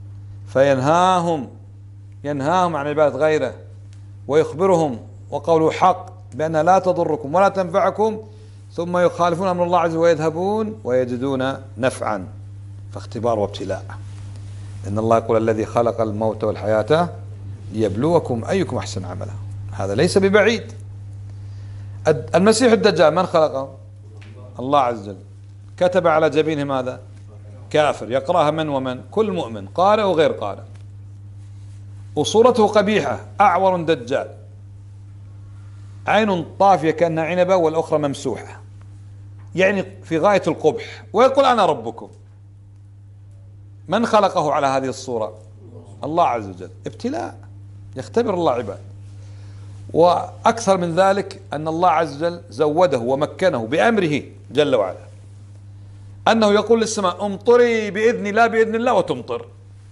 فينهاهم ينهاهم عن عبادة غيره ويخبرهم وقوله حق بأن لا تضركم ولا تنفعكم، ثم يخالفون أمر الله عز وجل ويذهبون ويجدون نفعا. فاختبار وابتلاء، إن الله يقول الذي خلق الموت والحياة ليبلوكم أيكم أحسن عملا. هذا ليس ببعيد. المسيح الدجال من خلقه؟ الله عز وجل. كتب على جبينه ماذا؟ كافر. يقرأها من ومن؟ كل مؤمن قارئ وغير قارئ. وصورته قبيحة، أعور دجال، عين طافية كأنها عنبة والأخرى ممسوحة، يعني في غاية القبح، ويقول أنا ربكم. من خلقه على هذه الصورة؟ الله عز وجل. ابتلاء، يختبر الله عباد. وأكثر من ذلك أن الله عز وجل زوده ومكنه بأمره جل وعلا أنه يقول للسماء امطري بإذني لا بإذن الله وتمطر،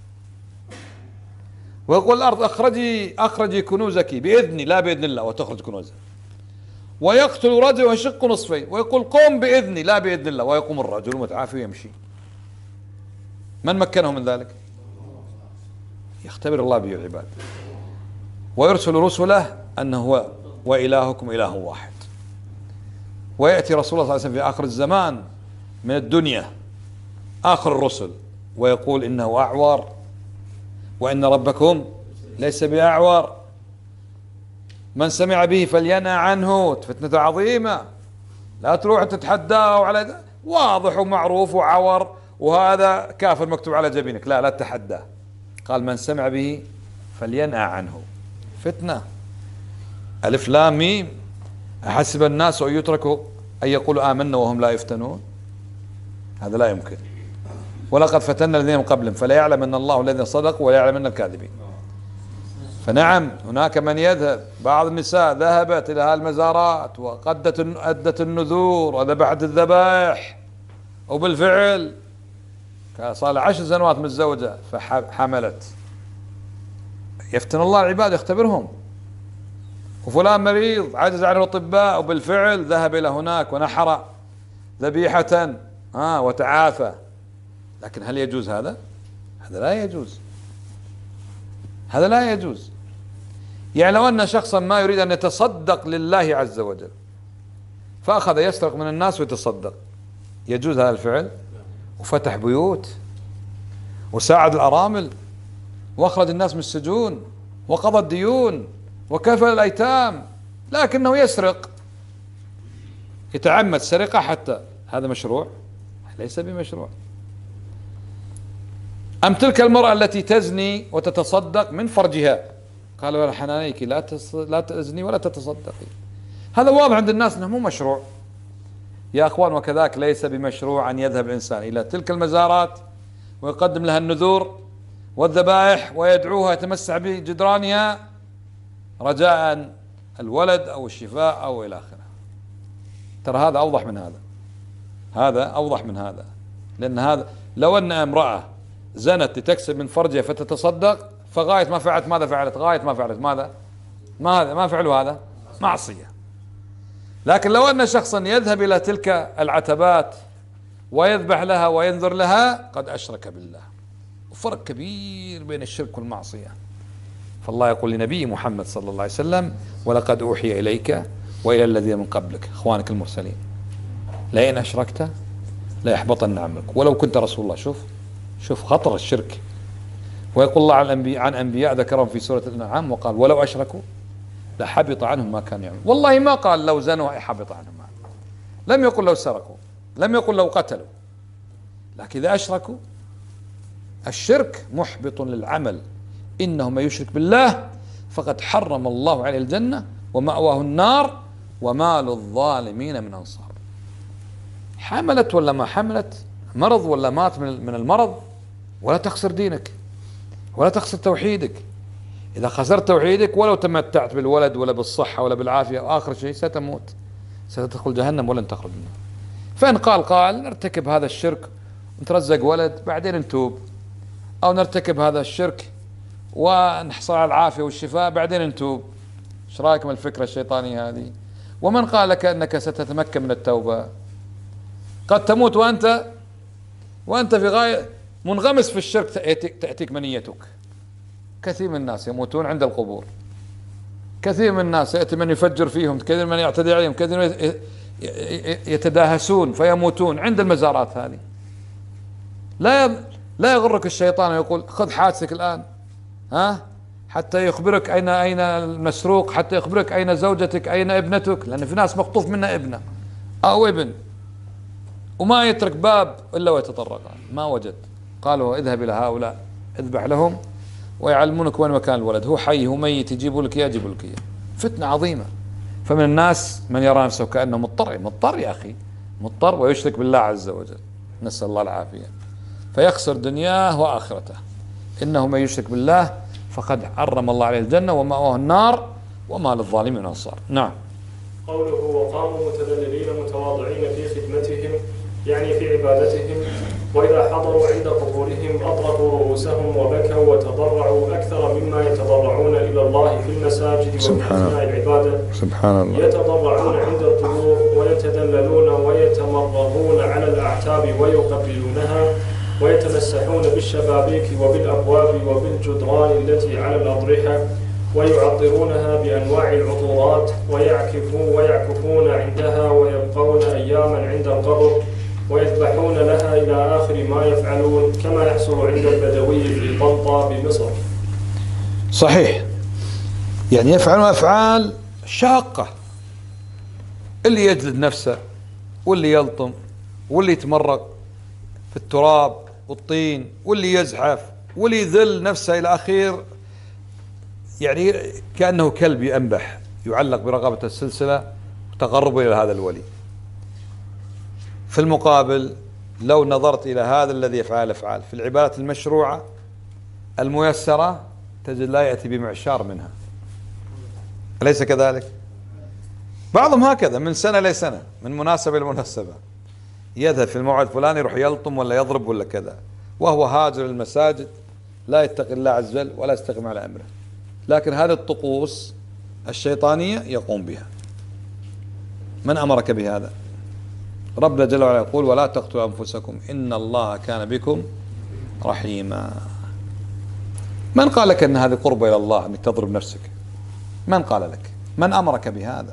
ويقول الأرض أخرجي أخرجي كنوزك بإذني لا بإذن الله وتخرج كنوزها، ويقتل رجل ويشق نصفين ويقول قم بإذني لا بإذن الله ويقوم الرجل متعافي ويمشي. من مكنه من ذلك؟ يختبر الله به العباد، ويرسل رسله أنه هو وإلهكم إله واحد. ويأتي رسول الله صلى الله عليه وسلم في آخر الزمان من الدنيا آخر الرسل ويقول إنه أعور، وإن ربكم ليس بأعور، من سمع به فلينأ عنه. فتنة عظيمة، لا تروح تتحداه على واضح ومعروف وعور وهذا كافر مكتوب على جبينك، لا لا تتحداه. قال من سمع به فلينأ عنه. فتنة. ألف لام ميم، أحسب الناس أن يتركوا أن يقولوا آمنا وهم لا يفتنون؟ هذا لا يمكن. ولقد فتنا الذين من قبلهم فلا يعلم أن الله الذين صدقوا ولا يعلم أن الكاذبين. فنعم هناك من يذهب، بعض النساء ذهبت إلى هالمزارات وقدت أدت النذور وذبحت الذبائح، وبالفعل صار عشر سنوات متزوجة فحملت. يفتن الله العباد، يختبرهم. وفلان مريض عجز عنه الأطباء وبالفعل ذهب إلى هناك ونحر ذبيحة آه وتعافى. لكن هل يجوز هذا؟ هذا لا يجوز، هذا لا يجوز. يعني لو أن شخصا ما يريد أن يتصدق لله عز وجل فأخذ يسرق من الناس ويتصدق، يجوز هذا الفعل؟ وفتح بيوت وساعد الأرامل وأخرج الناس من السجون وقضى الديون وكفل الأيتام، لكنه يسرق، يتعمد سرقة حتى، هذا مشروع؟ ليس بمشروع. أم تلك المرأة التي تزني وتتصدق من فرجها، قال ولا حنانيك لا لا تزني ولا تتصدقي. هذا واضح عند الناس أنه مو مشروع يا أخوان. وكذلك ليس بمشروع أن يذهب الإنسان إلى تلك المزارات ويقدم لها النذور والذبائح ويدعوها يتمسح بجدرانها رجاء الولد أو الشفاء أو إلى آخره. ترى هذا أوضح من هذا، هذا أوضح من هذا. لأن هذا لو أن امرأة زنت لتكسب من فرجها فتتصدق فغاية ما فعلت ماذا فعلت؟ غاية ما فعلت ماذا؟ ما ما فعلوا هذا؟ معصية. لكن لو أن شخصا يذهب إلى تلك العتبات ويذبح لها وينذر لها قد أشرك بالله. وفرق كبير بين الشرك والمعصية. فالله يقول لنبي محمد صلى الله عليه وسلم ولقد أوحي إليك وإلى الذين من قبلك إخوانك المرسلين لئن أشركت ليحبطن عملك ولو كنت رسول الله. شوف شوف خطر الشرك. ويقول الله عن الأنبياء, عن أنبياء ذكرهم في سورة الأنعام وقال ولو أشركوا لحبط عنهم ما كانوا يعملون. والله ما قال لو زنوا حبط عنهم ما. لم يقل لو سرقوا، لم يقل لو قتلوا، لكن إذا أشركوا الشرك محبط للعمل. إنه من يشرك بالله فقد حرم الله عليه الجنة ومأواه النار وما للظالمين من أنصار. حملت ولا ما حملت، مرض ولا مات من المرض، ولا تخسر دينك ولا تخسر توحيدك. إذا خسرت توحيدك ولو تمتعت بالولد ولا بالصحة ولا بالعافية وآخر شيء ستموت، ستدخل جهنم ولن تخرج منها. فإن قال قال نرتكب هذا الشرك نترزق ولد بعدين نتوب، أو نرتكب هذا الشرك ونحصل على العافية والشفاء بعدين نتوب. ايش رايكم من الفكرة الشيطانية هذه؟ ومن قال لك أنك ستتمكن من التوبة؟ قد تموت وأنت وأنت في غاية منغمس في الشرك تأتيك منيتك. كثير من الناس يموتون عند القبور، كثير من الناس يأتي من يفجر فيهم، كثير من يعتدي عليهم، كثير من يتداهسون فيموتون عند المزارات هذه. لا لا يغرك الشيطان ويقول خذ حادثك الآن ها حتى يخبرك أين أين المسروق، حتى يخبرك أين زوجتك أين ابنتك، لأن في ناس مخطوف منها ابنة أو ابن وما يترك باب إلا ويتطرق ما وجد. قالوا اذهب إلى هؤلاء اذبح لهم ويعلمونك وين مكان الولد، هو حي هو ميت يجيبوا لك إياه يجيبوا لك إياه. فتنة عظيمة. فمن الناس من يرى نفسه كأنه مضطر، مضطر يا أخي مضطر ويشرك بالله عز وجل، نسأل الله العافية، فيخسر دنياه وآخرته. إنه من يشرك بالله فقد حرم الله عليه الجنة ومأواه النار وما للظالمين أنصار. نعم. قوله وقاموا متذللين متواضعين في خدمتهم يعني في عبادتهم، وإذا حضروا عند قبورهم أطرقوا رؤوسهم وبكوا وتضرعوا أكثر مما يتضرعون إلى الله في المساجد وفي أثناء العبادة. سبحان الله. يتضرعون عند القبور ويتذللون ويتمرغون على الأعتاب ويقبلونها ويتمسحون بالشبابيك وبالأبواب وبالجدران التي على الأضرحة ويعطرونها بأنواع العطورات ويعكفون ويعكفون عندها ويبقون أياما عند القبر ويذبحون لها إلى آخر ما يفعلون كما يحصل عند البدوي في طنطا بمصر. صحيح، يعني يفعلون أفعال شاقة، اللي يجلد نفسه واللي يلطم واللي يتمرق في التراب والطين واللي يزحف واللي يذل نفسه إلى أخير، يعني كأنه كلب ينبح يعلق برقبة السلسلة تقربا إلى هذا الولي. في المقابل لو نظرت إلى هذا الذي يفعل الأفعال في العبادات المشروعة الميسرة تجد لا يأتي بمعشار منها، أليس كذلك؟ بعضهم هكذا من سنة لسنة، من مناسبة لمناسبة، يذهب في الموعد الفلاني يروح يلطم ولا يضرب ولا كذا، وهو هاجر المساجد لا يتقي الله عز وجل ولا يستقيم على أمره. لكن هذه الطقوس الشيطانية يقوم بها. من أمرك بهذا؟ ربنا جل وعلا يقول: ولا تقتلوا أنفسكم إن الله كان بكم رحيما. من قال لك أن هذه قربة إلى الله أنك تضرب نفسك؟ من قال لك؟ من أمرك بهذا؟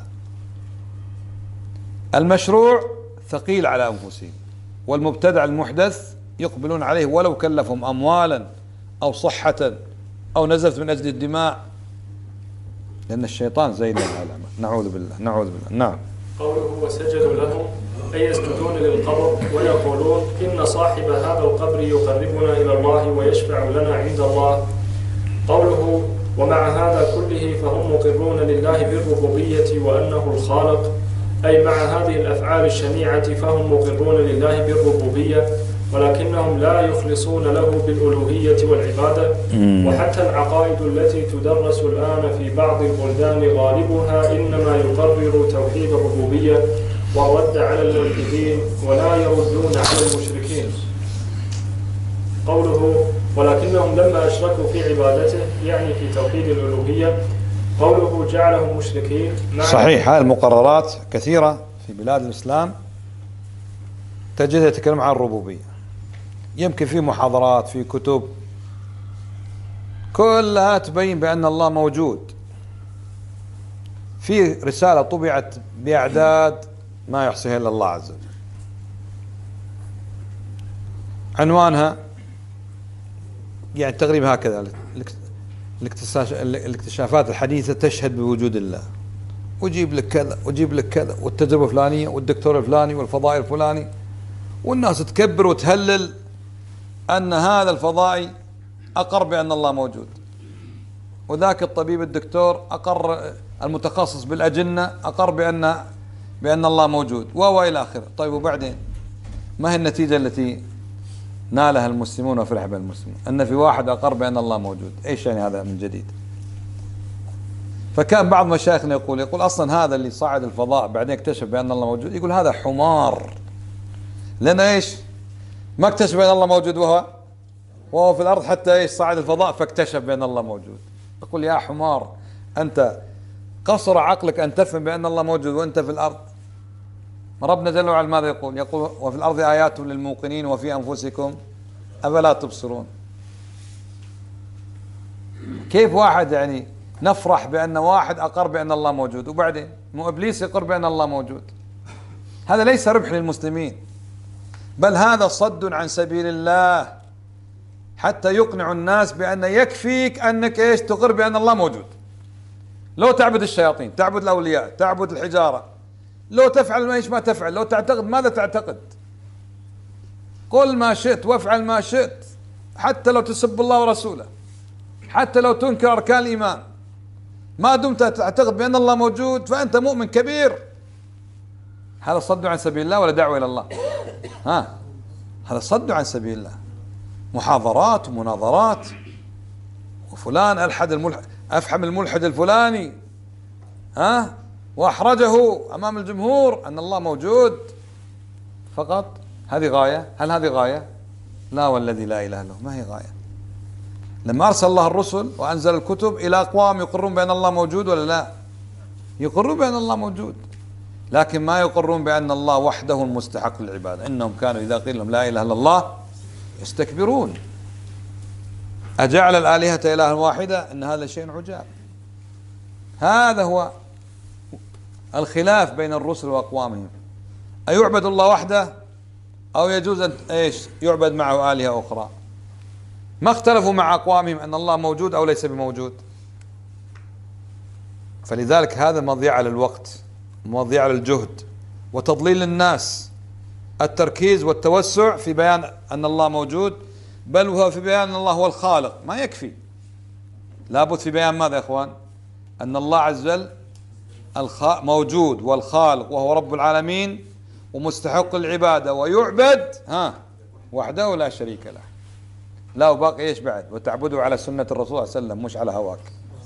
المشروع ثقيل على أنفسهم، والمبتدع المحدث يقبلون عليه ولو كلفهم أموالا أو صحة أو نزفت من أجل الدماء، لأن الشيطان زين هذا الأمر. نعوذ بالله نعوذ بالله. نعم. قوله وسجدوا لهم أي يسجدون للقبر ويقولون إن صاحب هذا القبر يقربنا إلى الله ويشفع لنا عند الله. قوله ومع هذا كله فهم مقرون لله بالربوبية وأنه الخالق، أي مع هذه الأفعال الشنيعة فهم مقرون لله بالربوبية ولكنهم لا يخلصون له بالألوهية والعبادة. وحتى العقائد التي تدرس الآن في بعض البلدان غالبها إنما يقرر توحيد الربوبية والرد على الملحدين ولا يردون على المشركين. قوله ولكنهم لما أشركوا في عبادته يعني في توحيد الألوهية. قوله جعلهم مشركين. صحيح، هذه المقررات كثيرة في بلاد الإسلام تجدها يتكلم عن الربوبية، يمكن في محاضرات في كتب كلها تبين بأن الله موجود. في رسالة طبعت بأعداد ما يحصيها إلا الله عز وجل، عنوانها يعني تقريبا هكذا: الاكتشافات الحديثة تشهد بوجود الله، وجيب لك كذا وجيب لك كذا والتجربة الفلانية والدكتور الفلاني والفضائي الفلاني، والناس تكبر وتهلل أن هذا الفضائي أقر بأن الله موجود، وذاك الطبيب الدكتور أقر، المتخصص بالأجنة أقر بأن بأن الله موجود، وإلى آخره. طيب وبعدين ما هي النتيجة التي نالها المسلمون وفرح بها المسلمون؟ أن في واحد أقر بأن الله موجود. إيش يعني هذا من جديد؟ فكان بعض مشايخنا يقول يقول أصلا هذا اللي صعد الفضاء بعدين اكتشف بأن الله موجود، يقول هذا حمار، لأن إيش؟ ما اكتشف بأن الله موجود وهو وهو في الأرض، حتى إيش صعد الفضاء فاكتشف بأن الله موجود. يقول يا حمار، أنت قصر عقلك أن تفهم بأن الله موجود وأنت في الأرض. ربنا جل وعلا ماذا يقول؟ يقول وفي الأرض آيات للموقنين وفي أنفسكم أفلا تبصرون. كيف واحد يعني نفرح بأن واحد أقر بأن الله موجود وبعدين مو إبليس يقر بأن الله موجود؟ هذا ليس ربح للمسلمين، بل هذا صد عن سبيل الله حتى يقنع الناس بأن يكفيك أنك إيش تقر بأن الله موجود. لو تعبد الشياطين، تعبد الأولياء، تعبد الحجارة، لو تفعل ما إيش ما تفعل، لو تعتقد ماذا تعتقد، قل ما شئت وافعل ما شئت، حتى لو تسب الله ورسوله، حتى لو تنكر أركان الإيمان، ما دمت تعتقد بأن الله موجود فأنت مؤمن كبير. هذا صد عن سبيل الله ولا دعوة إلى الله؟ ها، هذا صد عن سبيل الله. محاضرات ومناظرات، وفلان ألحد الملحد أفحم الملحد الفلاني، ها، وأحرجه أمام الجمهور أن الله موجود فقط. هذه غاية؟ هل هذه غاية؟ لا والذي لا إله إلا هو، ما هي غاية. لما أرسل الله الرسل وأنزل الكتب إلى أقوام يقرون بأن الله موجود ولا لا؟ يقرون بأن الله موجود، لكن ما يقرون بأن الله وحده المستحق للعبادة. إنهم كانوا إذا قيل لهم لا إله إلا الله يستكبرون أجعل الآلهة إلها واحدة إن هذا شيء عجاب. هذا هو الخلاف بين الرسل وأقوامهم، أيعبد الله وحده أو يجوز أن إيش يعبد معه آلهة أخرى. ما اختلفوا مع أقوامهم أن الله موجود أو ليس بموجود. فلذلك هذا مضيعة للوقت، مضيعة للجهد، وتضليل الناس، التركيز والتوسع في بيان أن الله موجود، بل هو في بيان أن الله هو الخالق ما يكفي. لابد في بيان ماذا يا إخوان؟ أن الله عز وجل موجود والخالق وهو رب العالمين ومستحق العبادة ويعبد ها وحده لا شريك له. لا وباقي ايش بعد؟ وتعبده على سنة الرسول صلى الله عليه وسلم مش على هواك.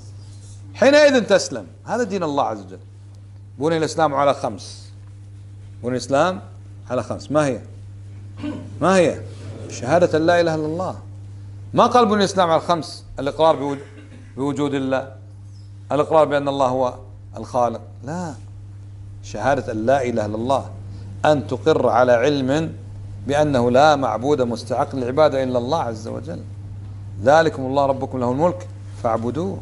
حينئذ تسلم. هذا دين الله عز وجل. بني الإسلام على خمس. بني الإسلام على خمس. ما هي؟ ما هي؟ شهادة لا إله إلا الله. ما قال بني الإسلام على الخمس الإقرار بوجود الله، الإقرار بأن الله هو الخالق، لا، شهادة أن لا إله إلا الله، أن تقر على علم بأنه لا معبود مستحق للعبادة إلا الله عز وجل، ذلكم الله ربكم له الملك فاعبدوه.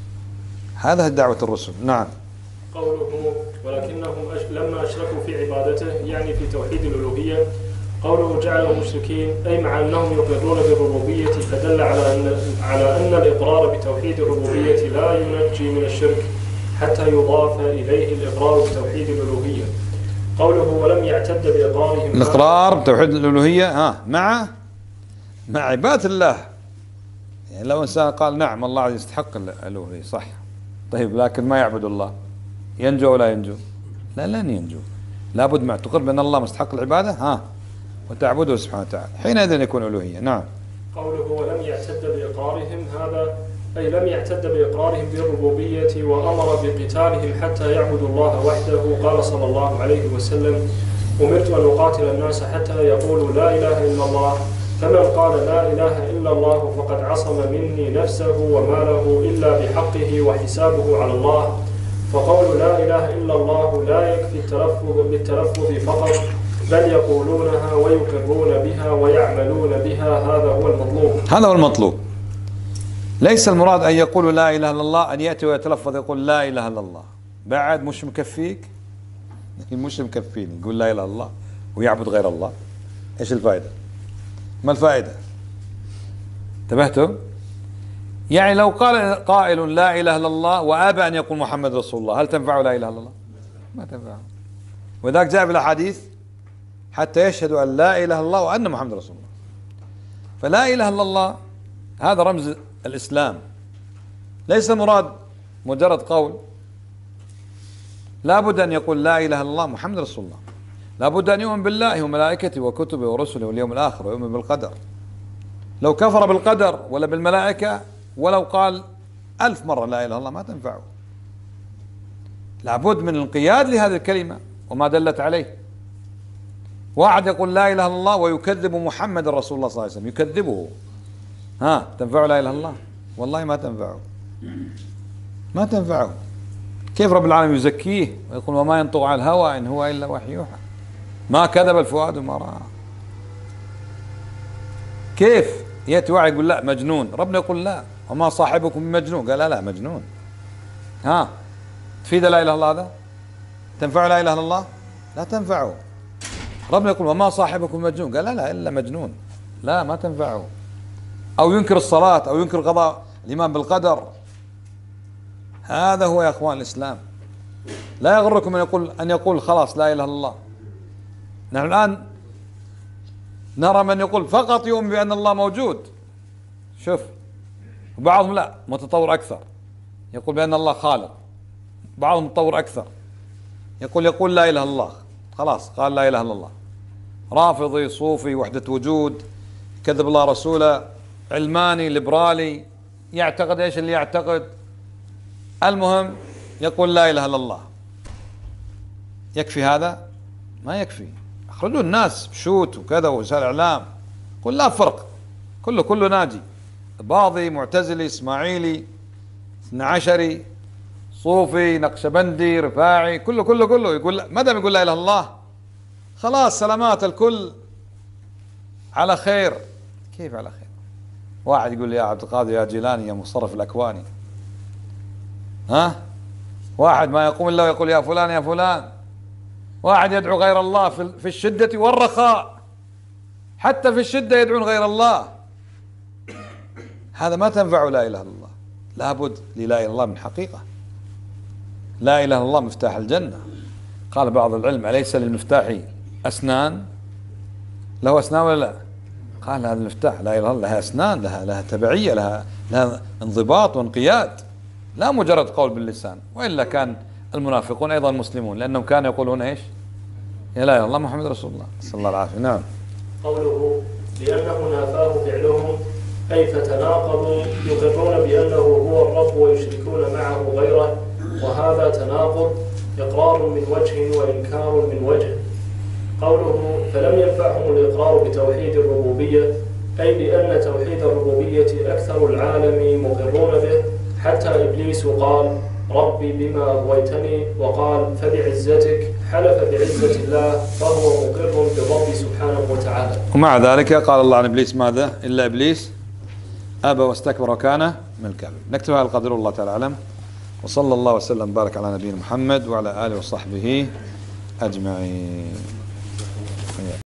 هذا دعوة الرسل. نعم. قوله ولكنهم أش... لما أشركوا في عبادته يعني في توحيد الألوهية، قوله جعلهم مشركين أي مع أنهم يقرون بالربوبية، فدل على أن على أن الإقرار بتوحيد الربوبية لا ينجي من الشرك حتى يضاف إليه الإقرار بتوحيد الألوهية. قوله ولم يعتد بإقرارهم الإقرار بتوحيد الألوهية ها مع مع عبادة الله. يعني لو إنسان قال نعم الله يستحق الألوهية صح، طيب لكن ما يعبد الله، ينجو ولا ينجو؟ لا لن ينجو. لابد مع تقر بأن الله مستحق العبادة ها وتعبده سبحانه وتعالى، حينئذ يكون ألوهية. نعم. قوله ولم يعتد بإقرارهم، هذا أي لم يعتد بإقرارهم بالربوبية وأمر بقتالهم حتى يعبدوا الله وحده. قال صلى الله عليه وسلم أمرت أن أقاتل الناس حتى يقولوا لا إله إلا الله، فمن قال لا إله إلا الله فقد عصم مني نفسه وماله إلا بحقه وحسابه على الله. فقول لا إله إلا الله لا يكفي التلفظ بالتلفظ فقط، بل يقولونها ويقرون بها ويعملون بها. هذا هو المطلوب. هذا هو المطلوب. ليس المراد أن يقولوا لا إله إلا الله، أن يأتي ويتلفظ يقول لا إله إلا الله، بعد مش مكفيك، مش مكفيني يقول لا إله إلا الله ويعبد غير الله. إيش الفائدة؟ ما الفائدة؟ انتبهتم؟ يعني لو قال قائل لا إله إلا الله وأبى أن يقول محمد رسول الله، هل تنفعه لا إله إلا الله؟ ما تنفعه. وذاك جاء بالأحاديث حتى يشهدوا أن لا إله إلا الله وأن محمد رسول الله. فلا إله إلا الله هذا رمز الإسلام، ليس مراد مجرد قول. لا بد أن يقول لا إله إلا الله محمد رسول الله، لا بد أن يؤمن بالله وملائكته وكتبه ورسله واليوم الآخر ويؤمن بالقدر. لو كفر بالقدر ولا بالملائكة ولو قال ألف مرة لا إله إلا الله ما تنفعه. لابد من الانقياد لهذه الكلمة وما دلت عليه. واحد يقول لا إله إلا الله ويكذب محمد رسول الله صلى الله عليه وسلم، يكذبه، ها تنفعه لا إله إلا الله؟ والله ما تنفعه، ما تنفعه. كيف رب العالمين يزكيه ويقول وما ينطق عن الهوى إن هو إلا وحي يوحى، ما كذب الفؤاد ما رأى. كيف يأتي واحد يقول لا مجنون، ربنا يقول لا وما صاحبكم بمجنون، قال لا لا مجنون. ها تفيد لا إله إلا الله؟ هذا تنفع لا إله إلا الله؟ لا تنفعه. ربنا يقول وما صاحبكم مجنون، قال لا لا إلا مجنون، لا ما تنفعه. أو ينكر الصلاة أو ينكر قضاء الإيمان بالقدر. هذا هو يا أخوان الإسلام. لا يغركم أن يقول أن يقول خلاص لا إله إلا الله. نحن الآن نرى من يقول فقط يؤمن بأن الله موجود، شوف، وبعضهم لا متطور أكثر يقول بأن الله خالق، بعضهم متطور أكثر يقول يقول لا إله إلا الله، خلاص قال لا إله إلا الله. رافضي صوفي وحدة وجود، كذب الله رسوله، علماني ليبرالي، يعتقد ايش اللي يعتقد، المهم يقول لا إله إلا الله. يكفي هذا؟ ما يكفي. اخرجوا الناس بشوت وكذا ووسائل اعلام، قل لا فرق، كله كله ناجي، باضي معتزلي اسماعيلي اثنا عشري صوفي نقشبندي رفاعي، كله كله كله يقول ما دام يقول لا اله الا الله خلاص سلامات، الكل على خير. كيف على خير؟ واحد يقول لي يا عبد القادر يا جيلاني يا مصرف الأكواني، ها؟ واحد ما يقوم إلا ويقول يا فلان يا فلان. واحد يدعو غير الله في الشدة والرخاء، حتى في الشدة يدعون غير الله. هذا ما تنفع لا إله إلا الله. لابد للا إله إلا الله من حقيقة. لا إله إلا الله مفتاح الجنة. قال بعض العلم أليس للمفتاح أسنان؟ له أسنان ولا لا؟ قال هذا المفتاح لا إله إلا الله لها أسنان، لها لها تبعية، لها لها انضباط وانقياد، لا مجرد قول باللسان. وإلا كان المنافقون أيضا مسلمون، لأنهم كانوا يقولون إيش؟ لا إله إلا الله محمد رسول الله صلى الله عليه وسلم. نعم. قوله لأنه نافاه فعلهم أي فتناقضوا، يقرون بأنه هو الرب ويشركون معه غيره، وهذا تناقض إقرار من وجه وإنكار من وجه. قوله فلم ينفعهم الإقرار بتوحيد الربوبية أي بأن توحيد الربوبية أكثر العالم مقرون به، حتى إبليس قال ربي بما أغويتني، وقال فبعزتك، حلف بعزة الله، فهو مقر بالرب سبحانه وتعالى. ومع ذلك قال الله عن إبليس ماذا؟ إلا إبليس أبى واستكبر وكان من الكافرين. نكتب هذا القدر، الله تعالى أعلم، وصلى الله وسلم بارك على نبينا محمد وعلى آله وصحبه أجمعين.